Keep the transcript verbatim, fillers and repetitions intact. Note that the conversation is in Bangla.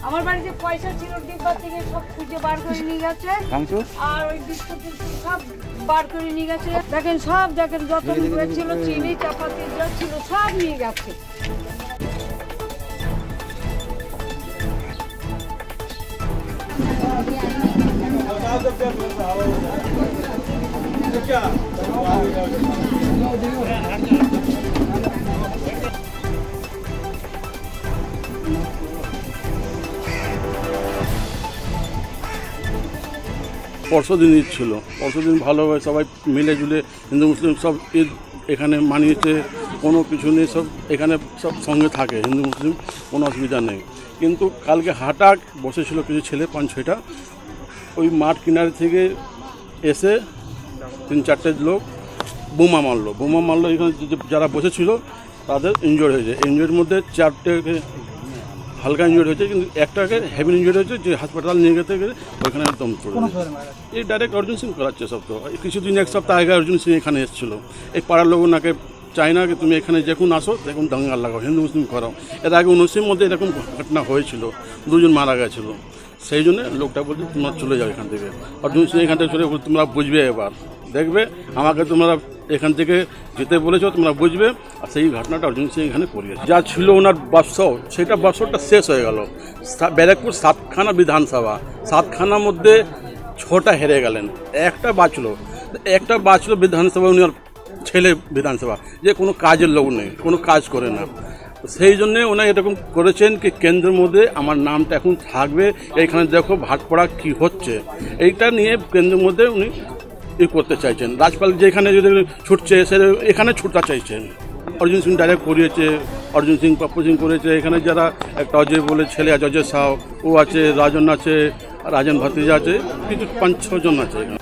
আমার বাড়িতে পয়সা ছিল ডিব্বা থেকে সব খুঁজে বার করে নিয়ে গেছে আর ওই বিস্কুট সব বার করে নিয়ে গেছে। দেখেন সব দেখেন যত ছিল চিনি চাপাতি যা ছিল সব নিয়ে গেছে। পরশু দিন ঈদ ছিল, পরশু দিন ভালোভাবে সবাই মিলে জুলে হিন্দু মুসলিম সব ঈদ এখানে মানিয়েছে, কোনো কিছু নেই, সব এখানে সব সঙ্গে থাকে, হিন্দু মুসলিম কোনো অসুবিধা নেই। কিন্তু কালকে হঠাৎ বসেছিল কিছু ছেলে পাঁচ ছয়টা, ওই মাঠ কিনারে থেকে এসে তিন চারটে লোক বোমা মারলো বোমা মারলো এখানে যারা বসেছিল তাদের ইনজোর্ড হয়েছে। ইনজোর্ডের মধ্যে চারটেকে হালকা ইনজোর্ড হয়েছে, কিন্তু একটাকে হেভি ইনজোর্ড হয়েছে, যে হাসপাতাল নিয়ে যেতে গেলে ওইখানে একদম পড়ে এই ডাইরেক্ট অর্জুন সিং করাচ্ছে সব। তো কিছুদিন এক সপ্তাহ আগে অর্জুন সিং এখানে এসেছিলো, এই পাড়ার লোক ওনাকে চাই না কি তুমি এখানে যখন আসো তখন দাঙ্গাল লাগাও, হিন্দু মুসলিম করাও। এর আগে উনিশের মধ্যে এরকম ঘটনা হয়েছিল, দুজন মারা গেছিলো। সেই জন্য লোকটা বলছে তোমরা চলে যাও এখান থেকে। অর্জুন সিং এখান থেকে চলে তোমরা বুঝবে, এবার দেখবে আমাকে তোমরা এখান থেকে যেতে বলেছ, তোমরা বুঝবে। আর সেই ঘটনাটা অর্জুন সিং এখানে করিয়েছে। যা ছিল ওনার বাক্সও, সেটা বাক্সটা শেষ হয়ে গেল। ব্যারাকপুর সাতখানা বিধানসভা, সাতখানার মধ্যে ছটা হেরে গেলেন, একটা বাঁচলো, একটা বাঁচলো বিধানসভা উনার ছেলে বিধানসভা, যে কোনো কাজের লোক নেই, কোনো কাজ করে না। সেই জন্যে ওনারা এরকম করেছেন কি কেন্দ্রের মধ্যে আমার নামটা এখন থাকবে, এইখানে দেখো ভাটপাড়া কী হচ্ছে, এইটা নিয়ে কেন্দ্রের মধ্যে উনি ই করতে চাইছেন। রাজপাল যেখানে যদি ছুটছে সে এখানে ছুটতে চাইছেন। অর্জুন সিং ডাইরেক্ট করিয়েছে, অর্জুন সিং পাপ্পু সিং করেছে। এখানে যারা একটা অজয় বলে ছেলে আছে, অজয় সাউ ও আছে, রাজন আছে, রাজন ভাতিজা আছে, কিছু পাঁচ ছজন আছে এখানে।